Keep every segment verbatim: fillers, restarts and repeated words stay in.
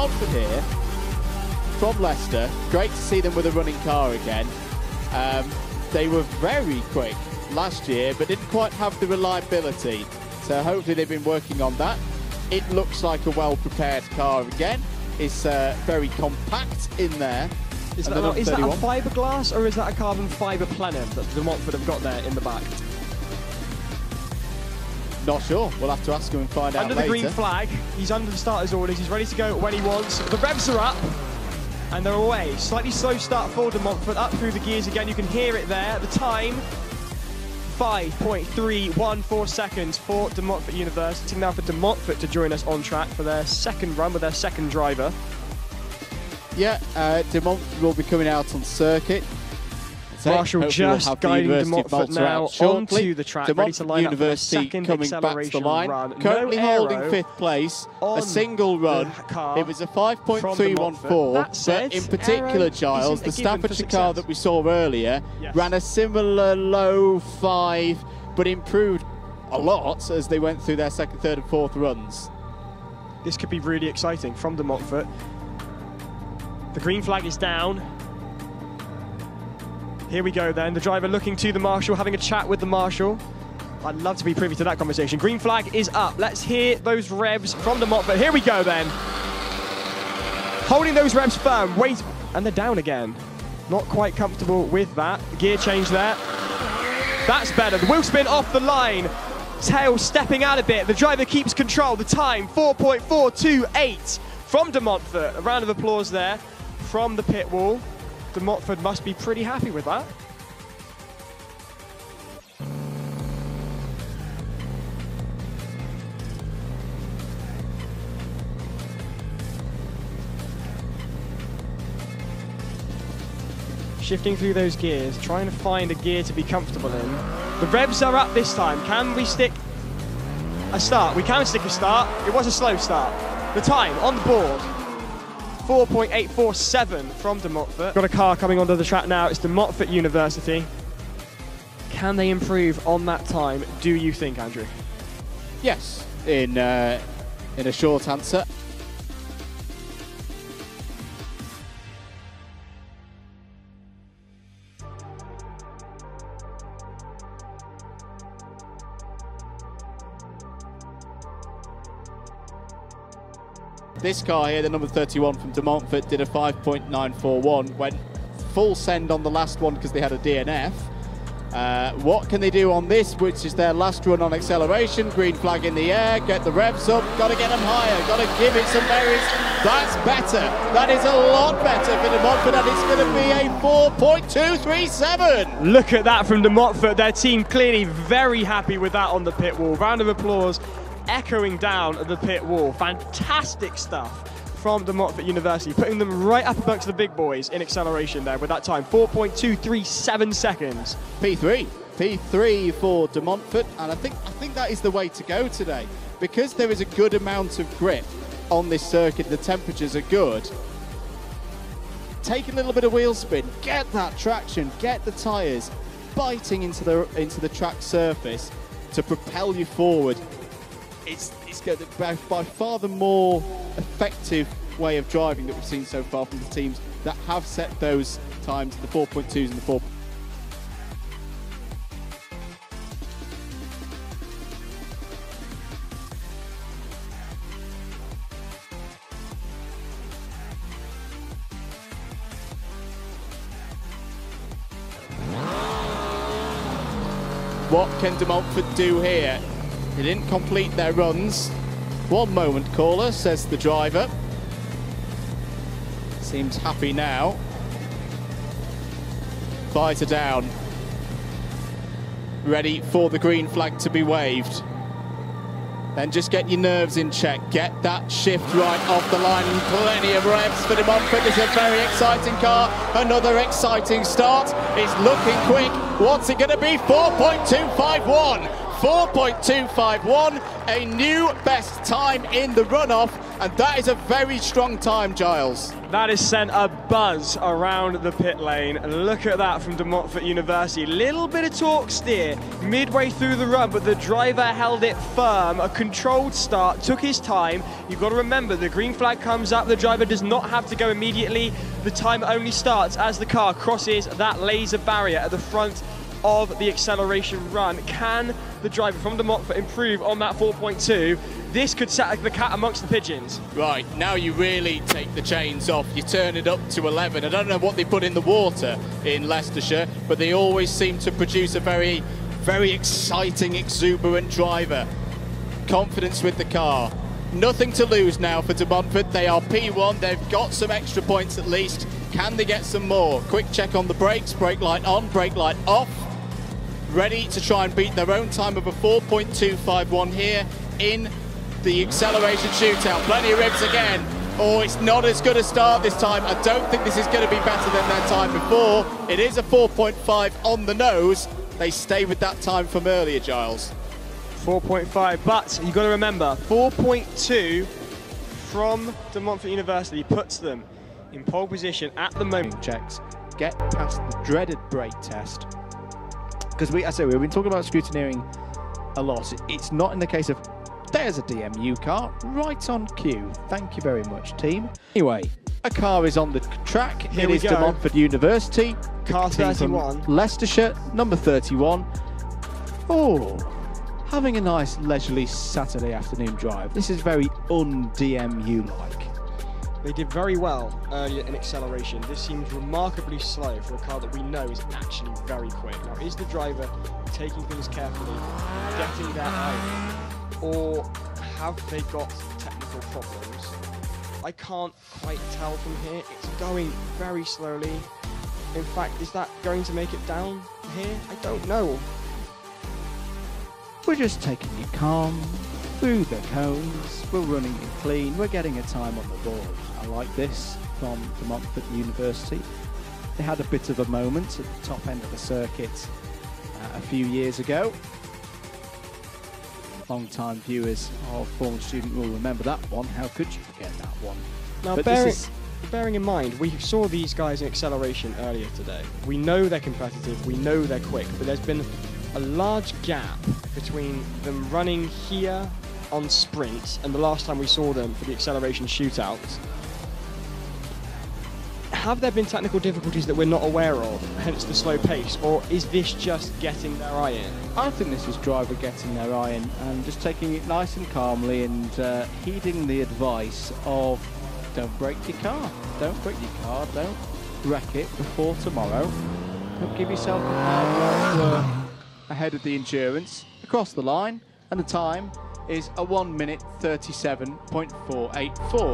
Montfort here, from Leicester. Great to see them with a running car again. Um, they were very quick last year, but didn't quite have the reliability. So hopefully they've been working on that. It looks like a well-prepared car again. It's uh, very compact in there. Is that, a, is that a fiberglass or is that a carbon fibre plenum that the Montfort have got there in the back? Not sure. We'll have to ask him and find out later. later. Under the green flag, he's under the starter's orders. He's ready to go when he wants. The revs are up. And they're away. Slightly slow start for De Montfort, up through the gears again. You can hear it there. The time, five point three one four seconds for De Montfort University. Now for De Montfort to join us on track for their second run with their second driver. Yeah, uh, De Montfort will be coming out on circuit. So Marshall just we'll guiding De Montfort now onto the track, ready to line University up for second coming back to the line. Run. Currently no holding fifth place, a single run. It was a five point three one four, but in particular, Giles, the Staffordshire car that we saw earlier yes. ran a similar low five, but improved a lot as they went through their second, third and fourth runs. This could be really exciting from De Montfort. The green flag is down. Here we go then, the driver looking to the marshal, having a chat with the marshal. I'd love to be privy to that conversation. Green flag is up. Let's hear those revs from De Montfort. Here we go then. Holding those revs firm, wait, and they're down again. Not quite comfortable with that. Gear change there. That's better. The wheel spin off the line. Tail stepping out a bit. The driver keeps control. The time, four point four two eight from De Montfort. A round of applause there from the pit wall. De Montfort must be pretty happy with that. Shifting through those gears, trying to find a gear to be comfortable in. The revs are up this time. Can we stick a start? We can stick a start. It was a slow start. The time on the board. four point eight four seven from De Montfort. Got a car coming onto the track now. It's De Montfort University. Can they improve on that time, do you think, Andrew? Yes, in, uh, in a short answer. This car here, the number thirty-one from De Montfort, did a five point nine four one, went full send on the last one because they had a D N F. Uh, what can they do on this, which is their last run on acceleration? Green flag in the air, get the revs up, got to get them higher, got to give it some berries. That's better. That is a lot better for De Montfort, and it's going to be a four point two three seven. Look at that from De Montfort. Their team clearly very happy with that on the pit wall. Round of applause echoing down at the pit wall. Fantastic stuff from De Montfort University, putting them right up amongst the big boys in acceleration there with that time, four point two three seven seconds. P three. P three for De Montfort, and I think, I think that is the way to go today. Because there is a good amount of grip on this circuit, the temperatures are good. Take a little bit of wheel spin, get that traction, get the tyres biting into the, into the track surface to propel you forward. It's, it's by, by far the more effective way of driving that we've seen so far from the teams that have set those times, the four point twos and the four. What can De Montfort do here? They didn't complete their runs. One moment, caller, says the driver. Seems happy now. Fighter down. Ready for the green flag to be waved. Then just get your nerves in check. Get that shift right off the line. Plenty of revs for De Montfort. It's a very exciting car. Another exciting start. It's looking quick. What's it going to be? four point two five one. four point two five one, a new best time in the runoff And that is a very strong time, Giles. That has sent a buzz around the pit lane. Look at that from De Montfort University. Little bit of torque steer midway through the run, but the driver held it firm. A controlled start, took his time. You've got to remember, the green flag comes up. The driver does not have to go immediately. The time only starts as the car crosses that laser barrier at the front of the acceleration run. Can the driver from De Montfort improve on that four point two? This could set the cat amongst the pigeons. Right, now you really take the chains off. You turn it up to eleven. I don't know what they put in the water in Leicestershire, but they always seem to produce a very, very exciting, exuberant driver. Confidence with the car. Nothing to lose now for De Montfort. They are P one. They've got some extra points at least. Can they get some more? Quick check on the brakes. Brake light on, brake light off. Ready to try and beat their own time of a four point two five one here in the acceleration shootout. Plenty of ribs again. Oh, it's not as good a start this time. I don't think this is going to be better than their time before. It is a four point five on the nose. They stay with that time from earlier, Giles. four point five, but you've got to remember, four point two from De Montfort University puts them in pole position at the moment. Checks, get past the dreaded brake test. Because we, I say, we've been talking about scrutineering a lot. It's not in the case of, there's a D M U car, right on cue. Thank you very much, team. Anyway, a car is on the track. Here it we is go. De Montfort University. Car team thirty-one. from Leicestershire, number thirty-one. Oh, having a nice leisurely Saturday afternoon drive. This is very un-D M U-like. They did very well earlier in acceleration. This seems remarkably slow for a car that we know is actually very quick. Now, is the driver taking things carefully, getting their eye, or have they got technical problems? I can't quite tell from here. It's going very slowly. In fact, is that going to make it down here? I don't know. We're just taking it calm, through the cones, we're running it clean, we're getting a time on the board. I like this from De Montfort University. They had a bit of a moment at the top end of the circuit uh, a few years ago. Long-time viewers of Former Student will remember that one. How could you forget that one? Now, But bearing, this is bearing in mind, we saw these guys in acceleration earlier today. We know they're competitive, we know they're quick, but there's been a large gap between them running here on sprints and the last time we saw them for the acceleration shootouts. Have there been technical difficulties that we're not aware of, hence the slow pace, or is this just getting their eye in? I think this is driver getting their eye in and just taking it nice and calmly and uh, heeding the advice of don't break your car, don't break your car, don't wreck it before tomorrow. Don't give yourself a hard uh, ahead of the endurance, across the line, and the time is a one minute thirty-seven point four eight four.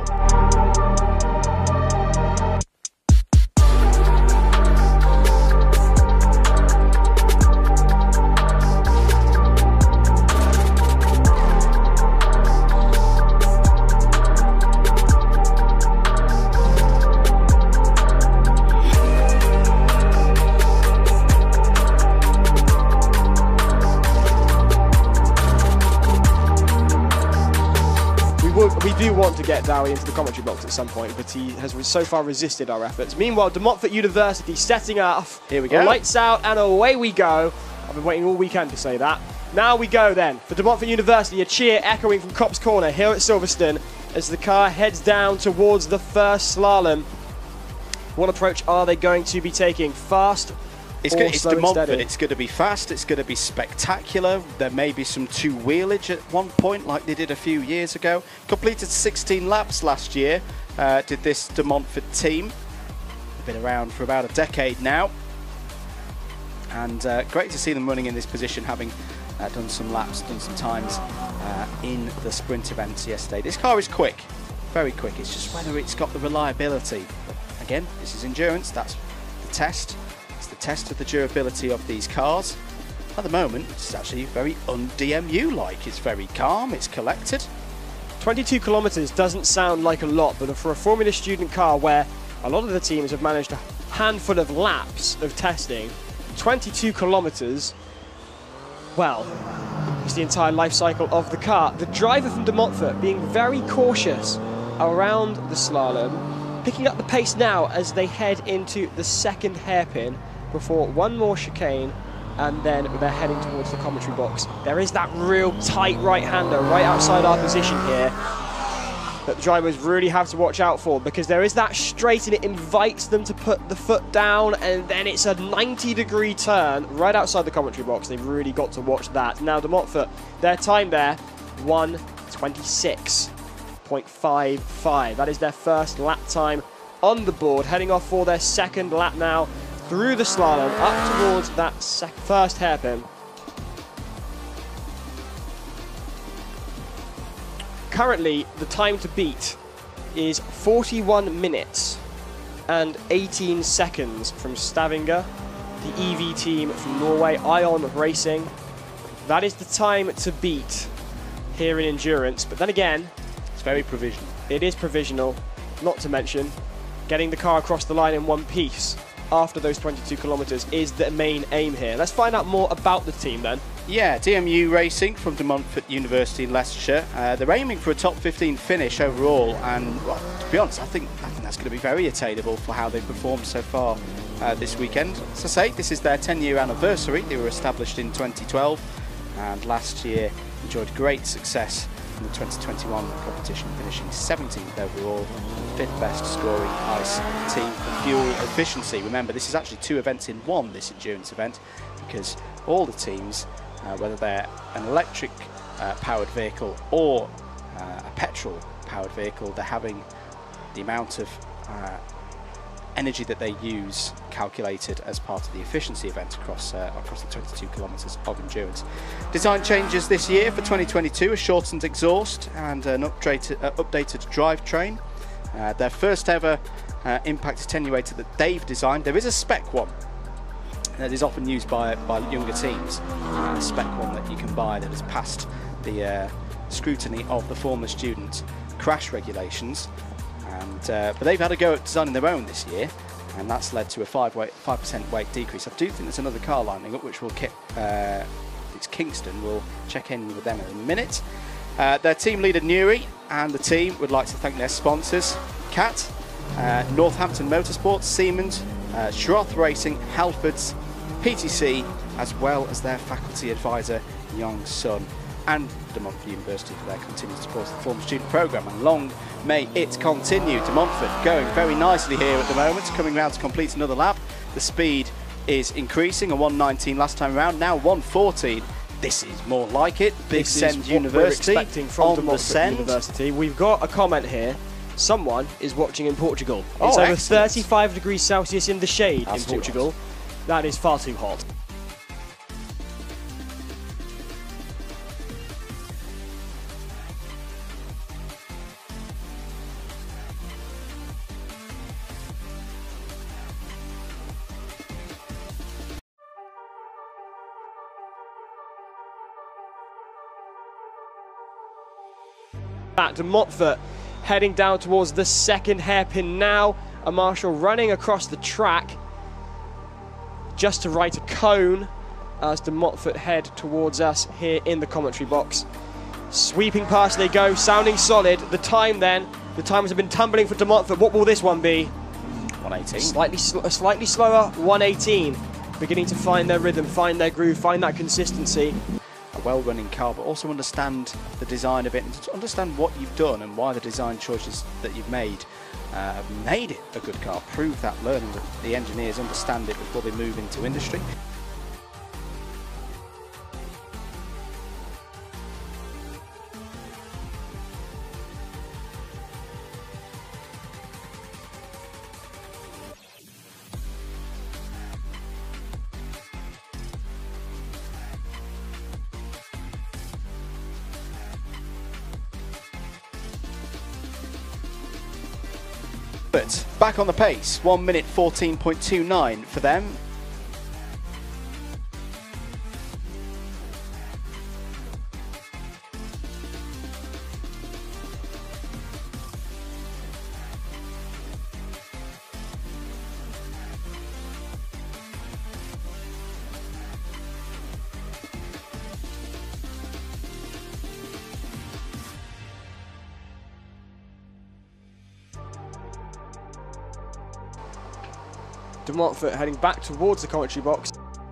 We do want to get Dowie into the commentary box at some point, but he has so far resisted our efforts. Meanwhile, De Montfort University setting off. Here we go. Lights out and away we go. I've been waiting all weekend to say that. Now we go then. For De Montfort University, a cheer echoing from Copse Corner here at Silverstone as the car heads down towards the first slalom. What approach are they going to be taking? Fast? It's, or gonna, it's slow De and Montfort. steady? It's going to be fast. It's going to be spectacular. There may be some two-wheelage at one point, like they did a few years ago. Completed sixteen laps last year. Uh, did this De Montfort team? Been around for about a decade now, and uh, great to see them running in this position, having uh, done some laps, done some times uh, in the sprint events yesterday. This car is quick, very quick. It's just whether it's got the reliability. But again, this is endurance. That's the test. The test of the durability of these cars. At the moment, it's actually very un-D M U-like. It's very calm, it's collected. twenty-two kilometres doesn't sound like a lot, but for a Formula Student car where a lot of the teams have managed a handful of laps of testing, twenty-two kilometres, well, it's the entire life cycle of the car. The driver from De Montfort being very cautious around the slalom, picking up the pace now as they head into the second hairpin before one more chicane, and then they're heading towards the commentary box. There is that real tight right-hander right outside our position here that the drivers really have to watch out for, because there is that straight and it invites them to put the foot down, and then it's a ninety degree turn right outside the commentary box. They've really got to watch that. Now De Montfort, their time there, one twenty-six point five five. That is their first lap time on the board, heading off for their second lap now through the slalom up towards that first hairpin. Currently, the time to beat is forty-one minutes and eighteen seconds from Stavanger, the E V team from Norway, Ion Racing. That is the time to beat here in endurance, but then again, it's very provisional. It is provisional, not to mention getting the car across the line in one piece after those twenty-two kilometres is the main aim here. Let's find out more about the team then. Yeah, D M U Racing from De Montfort University in Leicestershire. Uh, they're aiming for a top fifteen finish overall, and well, to be honest, I think, I think that's going to be very attainable for how they've performed so far uh, this weekend. As I say, this is their ten year anniversary. They were established in twenty twelve, and last year enjoyed great success in the twenty twenty-one competition, finishing seventeenth overall, fifth best scoring ice team for fuel efficiency. Remember, this is actually two events in one, this endurance event, because all the teams, uh, whether they're an electric uh, powered vehicle or uh, a petrol powered vehicle, they're having the amount of uh, energy that they use calculated as part of the efficiency event across uh, across the twenty-two kilometres of endurance. Design changes this year for twenty twenty-two: a shortened exhaust and an updated, uh, updated drivetrain. Uh, their first ever uh, impact attenuator that they've designed. There is a spec one that is often used by, by younger teams, uh, a spec one that you can buy that has passed the uh, scrutiny of the former student crash regulations. And, uh, but they've had a go at designing their own this year, and that's led to a five percent weight decrease. I do think there's another car lining up, which will kick, uh, it's Kingston. We'll check in with them in a minute. Uh, their team leader Nuri and the team would like to thank their sponsors: Cat, uh, Northampton Motorsports, Siemens, uh, Schroth Racing, Halfords, P T C, as well as their faculty advisor Young Sun, and De Montfort University for their continued support of the former student programme. And long may it continue. De Montfort going very nicely here at the moment, coming round to complete another lap. The speed is increasing, a one nineteen last time around, now one fourteen. This is more like it. Big Send University we're expecting from on De the Montfort Send. University. We've got a comment here. Someone is watching in Portugal. Oh, it's over excellent. thirty-five degrees Celsius in the shade That's in too Portugal. That is far too hot. Back to Montfort, heading down towards the second hairpin now. A marshal running across the track just to right a cone as De Montfort head towards us here in the commentary box. Sweeping past they go, sounding solid. The time then, the times have been tumbling for De Montfort. What will this one be? one eighteen. Slightly, sl a slightly slower one eighteen. Beginning to find their rhythm, find their groove, find that consistency. A well-running car, but also understand the design of it and to understand what you've done and why the design choices that you've made uh, have made it a good car. Prove that learning that the engineers understand it before they move into industry. But back on the pace, one minute fourteen point two nine for them. De Montfort heading back towards the commentary box.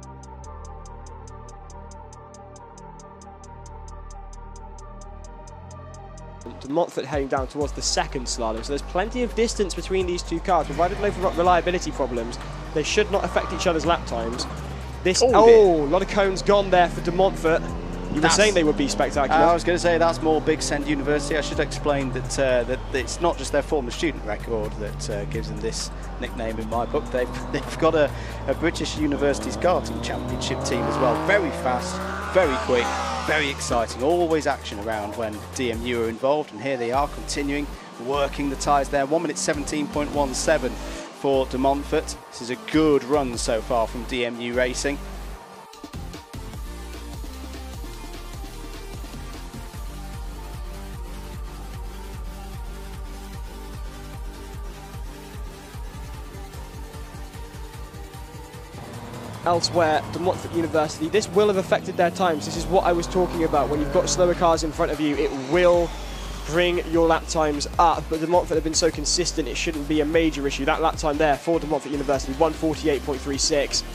De Montfort heading down towards the second slalom, so there's plenty of distance between these two cars. Provided no reliability problems, they should not affect each other's lap times. This, oh, oh a lot of cones gone there for De Montfort. You That's, were saying they would be spectacular. Uh, I was going to say that's more Big Send University. I should explain that uh, that it's not just their former student record that uh, gives them this nickname in my book. They've, they've got a, a British Universities karting championship team as well. Very fast, very quick, very exciting. Always action around when D M U are involved, and here they are continuing working the tyres there. one minute seventeen point one seven for De Montfort. This is a good run so far from D M U Racing. Elsewhere, De Montfort University, this will have affected their times. This is what I was talking about. When you've got slower cars in front of you, it will bring your lap times up. But De Montfort have been so consistent, it shouldn't be a major issue. That lap time there for De Montfort University, one forty-eight point three six.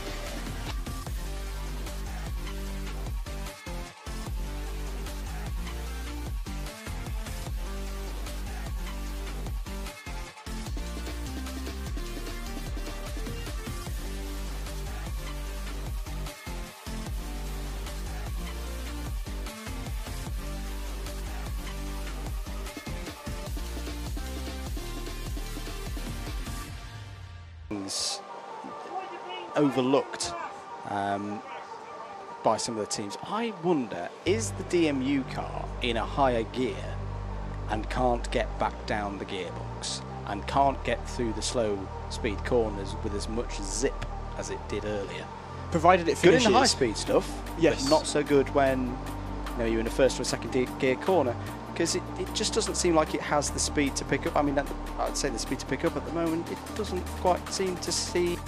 Overlooked um, by some of the teams. I wonder, is the D M U car in a higher gear and can't get back down the gearbox and can't get through the slow speed corners with as much zip as it did earlier? Provided it finishes. Good in the high speed stuff, yes, but not so good when you know, you're in a first or a second gear corner, because it, it just doesn't seem like it has the speed to pick up. I mean, I'd say the speed to pick up at the moment, it doesn't quite seem to see.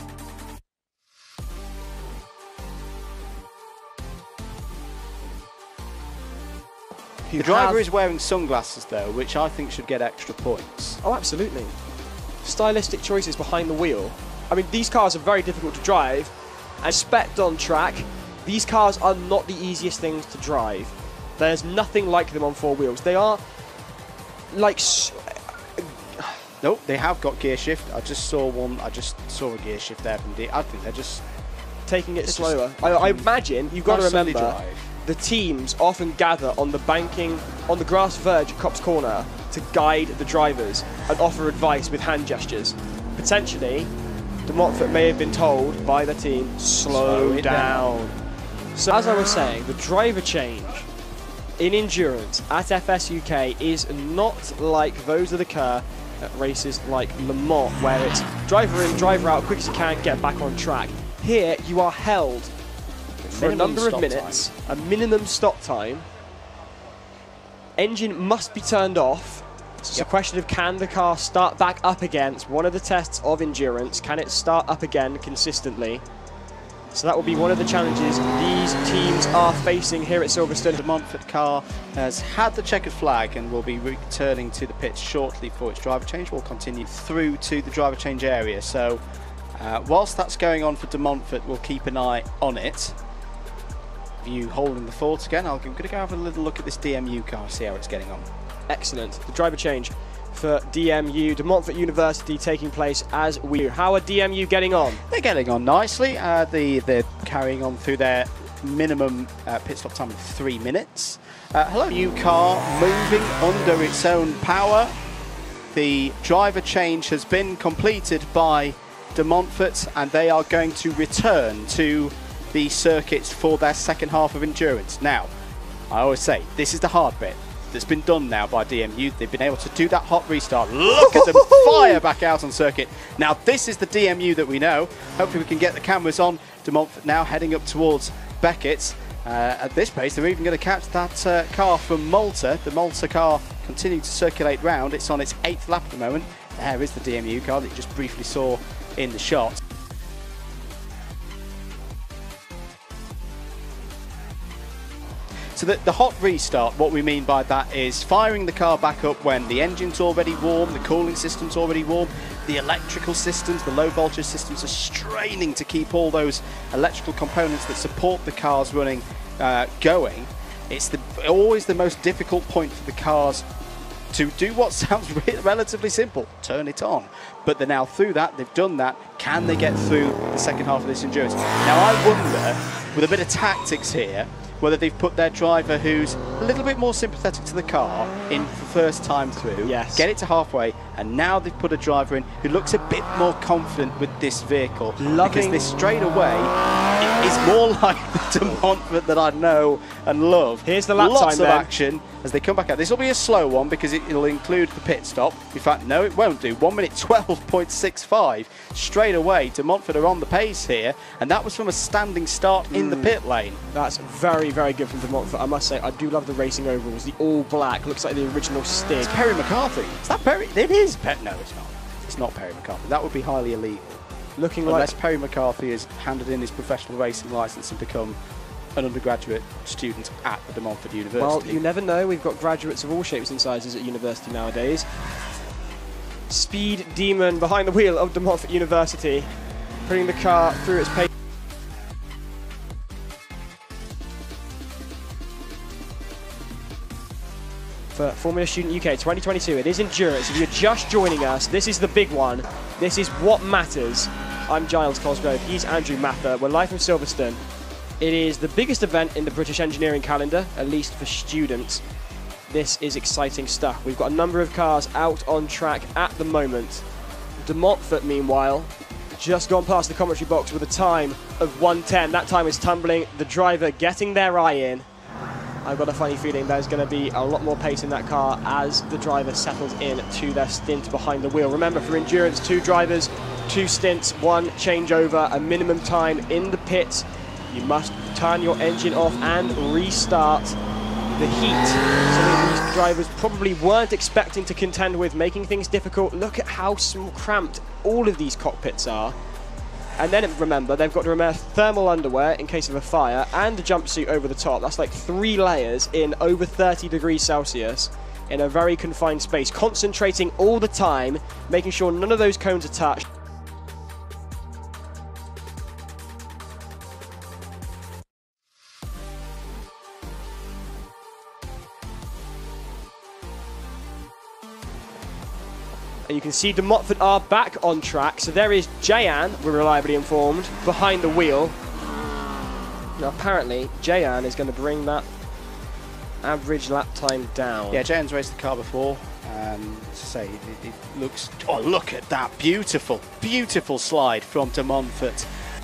The driver is wearing sunglasses though, which I think should get extra points. Oh, absolutely. Stylistic choices behind the wheel. I mean, these cars are very difficult to drive, and spec'd on track, these cars are not the easiest things to drive. There's nothing like them on four wheels. They are like... Nope, they have got gear shift. I just saw one, I just saw a gear shift there from D. I think they're just... Taking it slower. I, I imagine, you've got to remember, drive. The teams often gather on the banking, on the grass verge at Cops Corner to guide the drivers and offer advice with hand gestures. Potentially, De Montfort may have been told by the team, slow, slow down. down. So as I was saying, the driver change in endurance at F S U K is not like those that occur at races like Le Mans, where it's driver in, driver out, quick as you can, get back on track. Here, you are held for a number of minutes, a minimum stop time. Engine must be turned off. It's yep. a question of, can the car start back up again? It's one of the tests of endurance. Can it start up again consistently? So that will be one of the challenges these teams are facing here at Silverstone. The Montfort car has had the checkered flag and will be returning to the pits shortly for its driver change. We'll continue through to the driver change area. So uh, whilst that's going on for De Montfort, we'll keep an eye on it. You holding the fort again. I'm going to go have a little look at this D M U car, see how it's getting on. Excellent. The driver change for D M U, De Montfort University, taking place as we do. How are D M U getting on? They're getting on nicely. Uh, the, they're carrying on through their minimum uh, pit stop time of three minutes. Uh, hello. New car moving under its own power. The driver change has been completed by De Montfort, and they are going to return to the circuits for their second half of endurance. Now, I always say, this is the hard bit that's been done now by D M U. They've been able to do that hot restart. Look at them fire back out on circuit. Now, this is the D M U that we know. Hopefully we can get the cameras on De Montfort now, heading up towards Beckett's. Uh, at this pace, they're even going to catch that uh, car from Malta. The Malta car continuing to circulate round. It's on its eighth lap at the moment. There is the D M U car that you just briefly saw in the shot. So the, the hot restart, what we mean by that is firing the car back up when the engine's already warm, the cooling system's already warm, the electrical systems, the low voltage systems are straining to keep all those electrical components that support the cars running uh, going. It's the, always the most difficult point for the cars to do what sounds re relatively simple, turn it on. But they're now through that, they've done that. Can they get through the second half of this endurance? Now I wonder, with a bit of tactics here, whether they've put their driver who's a little bit more sympathetic to the car in the first time through, yes. get it to halfway, and now they've put a driver in who looks a bit more confident with this vehicle. Loving because this straight away is more like the De Montfort that I know and love. Here's the lap Lots time of then. action as they come back out. This will be a slow one because it, it'll include the pit stop. In fact, no, it won't do. one minute twelve point six five. Straight away, De Montfort are on the pace here, and that was from a standing start in mm. the pit lane. That's very, very good from De Montfort. I must say, I do love the racing overalls. The all black looks like the original Stig. It's Perry McCarthy. Is that Perry? It is. Pe no, it's not. It's not Perry McCarthy. That would be highly illegal. Looking Unless like Perry McCarthy has handed in his professional racing licence and become an undergraduate student at the De Montfort University. Well, you never know. We've got graduates of all shapes and sizes at university nowadays. Speed demon behind the wheel of De Montfort University, putting the car through its pace. For Formula Student U K twenty twenty-two, it is endurance. If you're just joining us, this is the big one. This is what matters. I'm Giles Cosgrove, he's Andrew Mather. We're live from Silverstone. It is the biggest event in the British engineering calendar, at least for students. This is exciting stuff. We've got a number of cars out on track at the moment. De Montfort, meanwhile, just gone past the commentary box with a time of one ten. That time is tumbling, the driver getting their eye in. I've got a funny feeling there's going to be a lot more pace in that car as the driver settles in to their stint behind the wheel. Remember, for endurance, two drivers, two stints, one changeover, a minimum time in the pits. You must turn your engine off and restart the heat. So these drivers probably weren't expecting to contend with, making things difficult. Look at how small, cramped all of these cockpits are. And then remember, they've got to wear thermal underwear in case of a fire and a jumpsuit over the top. That's like three layers in over thirty degrees Celsius in a very confined space, concentrating all the time, making sure none of those cones are touched. And you can see De Montfort are back on track. So there is Jayan, we're reliably informed, behind the wheel. Now apparently, Jayan is going to bring that average lap time down. Yeah, Jayan's raced the car before. Um, to say, it, it looks... Oh, look at that beautiful, beautiful slide from De Montfort.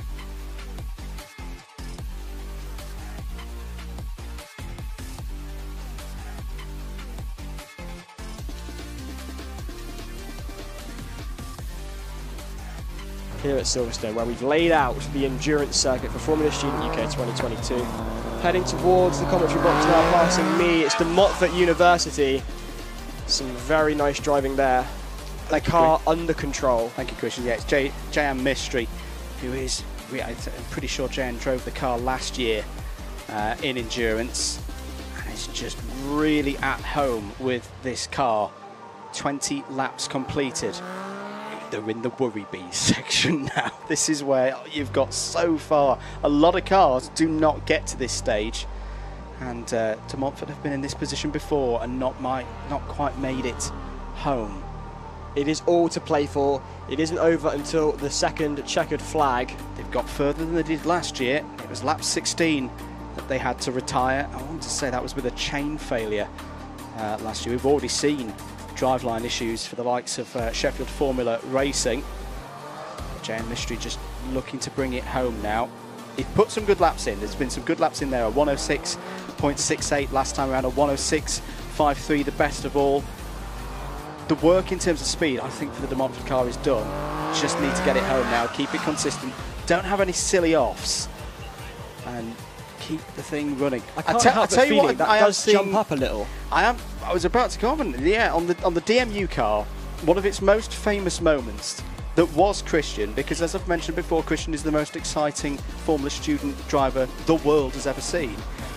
Here at Silverstone, where we've laid out the endurance circuit for Formula Student U K twenty twenty-two. Heading towards the commentary box now, passing me. It's De Montfort University. Some very nice driving there. The car under control. Thank you, Christian. Yeah, it's J Jayan Mystery, who is, I'm pretty sure Jayan drove the car last year uh, in endurance, and is just really at home with this car. twenty laps completed. They're in the worry bees section now. This is where you've got so far. A lot of cars do not get to this stage, and uh, De Montfort have been in this position before and not might not quite made it home. It is all to play for. It isn't over until the second checkered flag. They've got further than they did last year. It was lap sixteen that they had to retire. I want to say that was with a chain failure uh, last year. We've already seen driveline issues for the likes of uh, Sheffield Formula Racing. Jayan Mystery just looking to bring it home now. He's put some good laps in. There's been some good laps in there. A one oh six point six eight last time around, a one oh six point five three, the best of all. The work in terms of speed, I think, for the De Montfort car is done. Just need to get it home now, keep it consistent. Don't have any silly offs. And keep the thing running. I can't help but feeling that does jump up a little. I am. I was about to comment. Yeah, on the on the D M U car, one of its most famous moments that was Christian, because as I've mentioned before, Christian is the most exciting Formula Student driver the world has ever seen.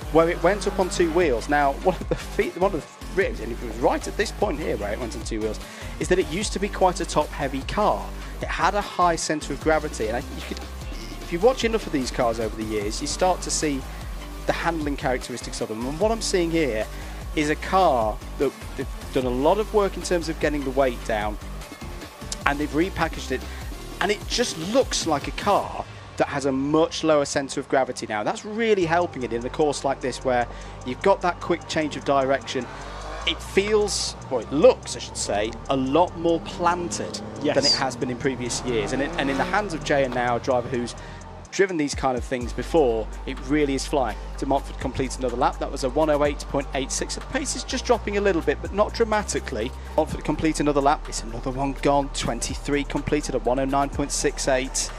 where it went up on two wheels. Now, one of the feet, one of the ribs, and it was right at this point here where it went on two wheels, is that it used to be quite a top-heavy car. It had a high centre of gravity, and I, you could, if you watch enough of these cars over the years, you start to see the handling characteristics of them. And what I'm seeing here is a car that they've done a lot of work in terms of getting the weight down, and they've repackaged it, and it just looks like a car that has a much lower centre of gravity now. That's really helping it in a course like this where you've got that quick change of direction. It feels, or it looks, I should say, a lot more planted yes. than it has been in previous years. And, it, and in the hands of Jay and now, a driver who's driven these kind of things before, it really is flying. De Montfort completes another lap. That was a one oh eight point eight six. The pace is just dropping a little bit, but not dramatically. Montfort complete another lap. It's another one gone. twenty-three completed at one oh nine point six eight.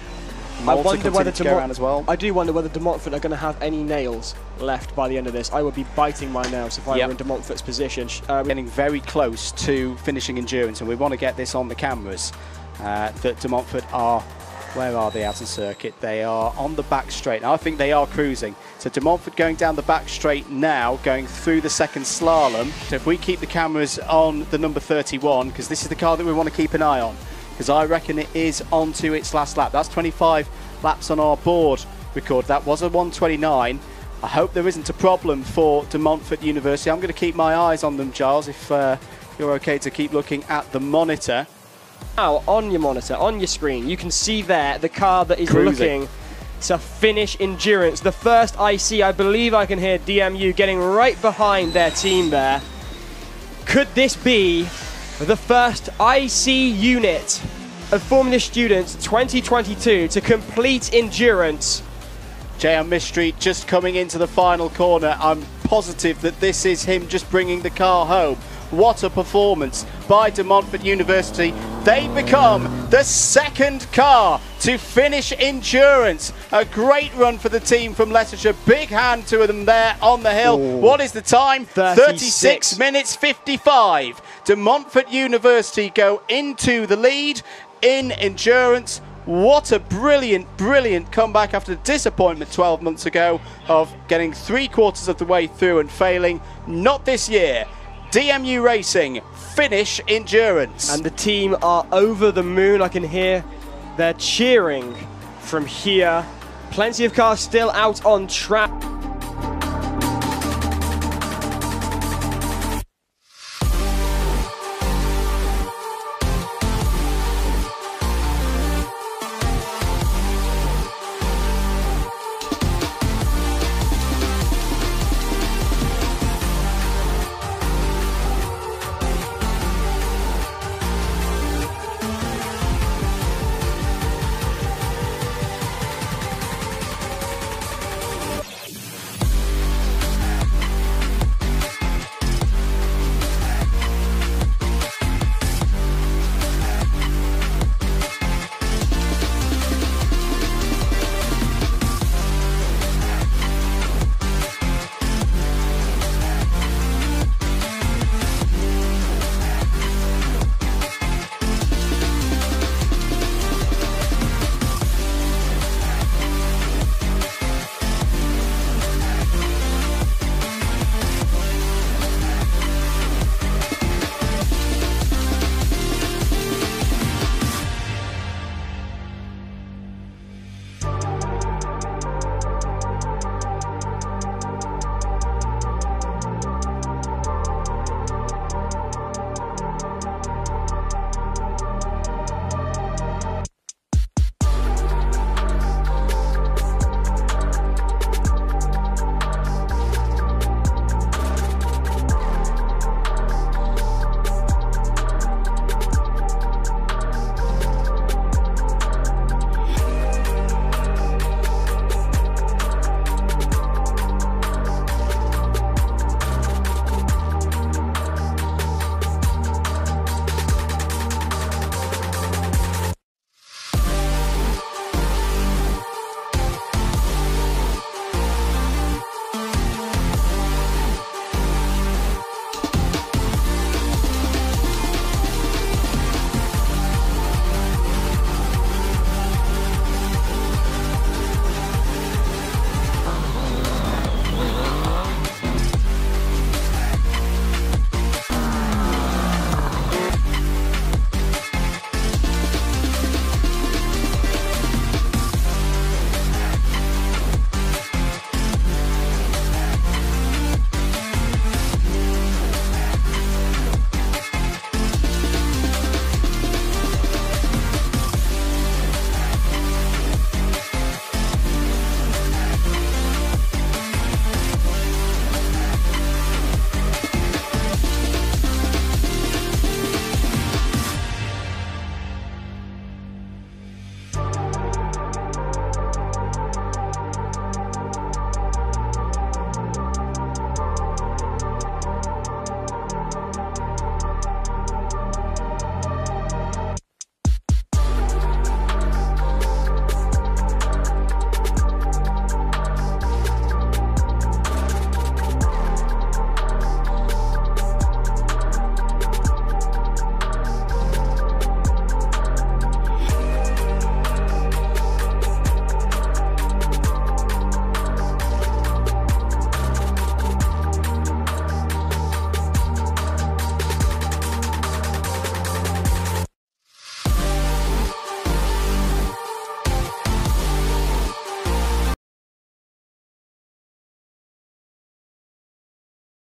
I wonder whether to go around as well. I do wonder whether De Montfort are going to have any nails left by the end of this. I would be biting my nails if I yep. were in De Montfort's position. Uh, We're getting very close to finishing endurance, and we want to get this on the cameras. Uh, that De Montfort are, where are they out on circuit? They are on the back straight. Now, I think they are cruising. So De Montfort going down the back straight now, going through the second slalom. So if we keep the cameras on the number thirty-one, because this is the car that we want to keep an eye on, because I reckon it is on to its last lap. That's twenty-five laps on our board record. That was a one twenty-nine. I hope there isn't a problem for De Montfort University. I'm going to keep my eyes on them, Giles, if uh, you're okay to keep looking at the monitor. Now, on your monitor, on your screen, you can see there the car that is Cruising. looking to finish endurance. The first I see, I believe I can hear D M U getting right behind their team there. Could this be the first I C unit of Formula Students twenty twenty-two to complete endurance? Jay on Miss Street just coming into the final corner. I'm positive that this is him just bringing the car home. What a performance by De Montfort University. They become the second car to finish endurance. A great run for the team from Leicestershire. Big hand to them there on the hill. Ooh. What is the time? thirty-six. thirty-six minutes fifty-five. De Montfort University go into the lead in endurance. What a brilliant, brilliant comeback after the disappointment twelve months ago of getting three quarters of the way through and failing. Not this year. D M U Racing finish endurance. And the team are over the moon. I can hear they're cheering from here. Plenty of cars still out on track.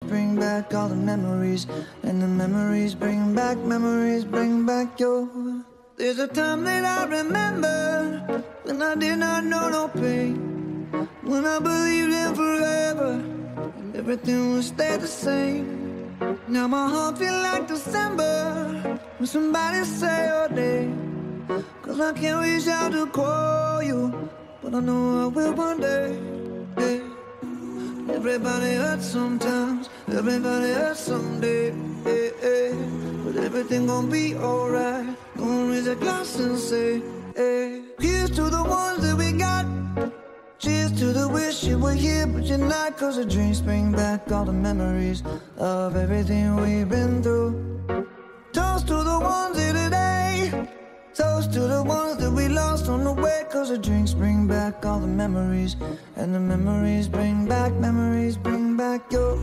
Bring back all the memories, and the memories bring back, memories bring back your. There's a time that I remember when I did not know no pain, when I believed in forever, and everything would stay the same. Now my heart feel like December when somebody say your name, cause I can't reach out to call you, but I know I will one day. Hey. Everybody hurts sometimes, everybody hurts someday, hey, hey. But everything gon' be alright. Gonna raise a glass and say, hey. Here's to the ones that we got. Cheers to the wish you were here, but you're not. Cause the dreams bring back all the memories of everything we've been through. Toast to the ones here today. Toast to the ones that we lost on the way. Cause the drinks bring back all the memories, and the memories bring back, memories bring back your.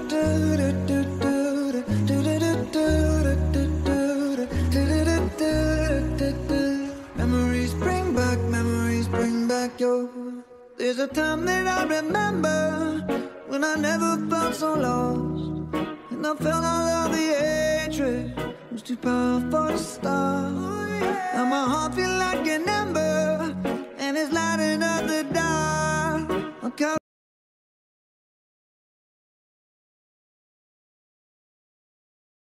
Memories bring back, memories bring back your. There's a time that I remember when I never felt so lost, and I felt all of the hatred was too powerful to stop. Now my heart feel like an ember